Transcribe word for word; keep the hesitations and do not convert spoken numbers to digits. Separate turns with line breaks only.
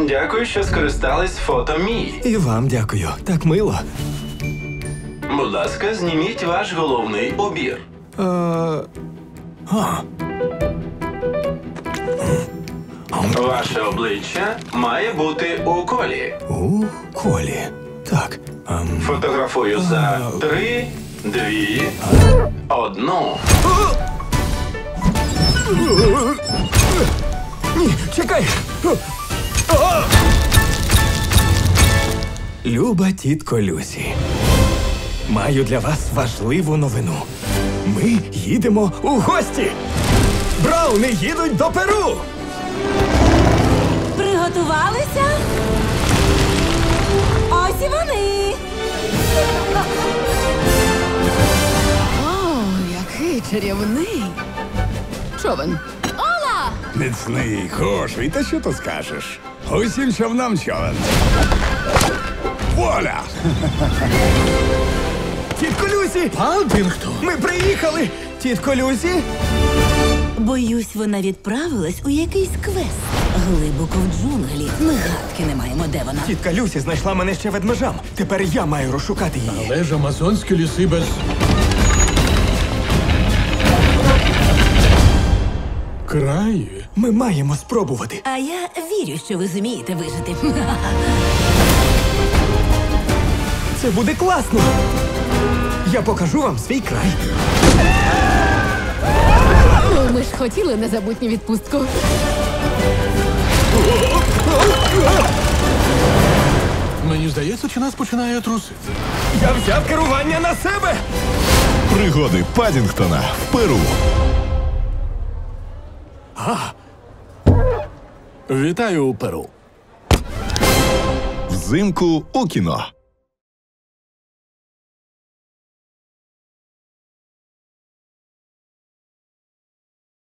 Дякую, що скористались фото Мії.
І вам дякую. Так мило.
Будь ласка, зніміть ваш головний убір.
Е... А.
Ваше обличчя має бути у колі.
У колі. Так. Ем...
Фотографую за три, дві, одну.
Ні, чекай! Люба тітко Люсі, маю для вас важливу новину. Ми їдемо у гості! Брауни їдуть до Перу!
Приготувалися? Ось і вони!
О, який чарівний човен. Ола!
Міцний, хороший, та що ти скажеш? Усім човнам човен. Воля!
Тітко Люсі!
Падінгтон!
Ми приїхали! Тітко Люсі!
Боюсь, вона відправилась у якийсь квест. Глибоко в джунглі. Ми гадки не маємо, де вона.
Тітка Люсі знайшла мене ще ведмежам. Тепер я маю розшукати її.
Але ж амазонські ліси без... краї.
Ми маємо спробувати.
А я вірю, що ви зумієте вижити.
Це буде класно! Я покажу вам свій край.
Ну, ми ж хотіли незабутню відпустку.
Мені здається, чи нас починає трусити.
Я взяв керування на себе!
Пригоди Падінгтона в Перу.
Вітаю у Перу.
Взимку у кіно.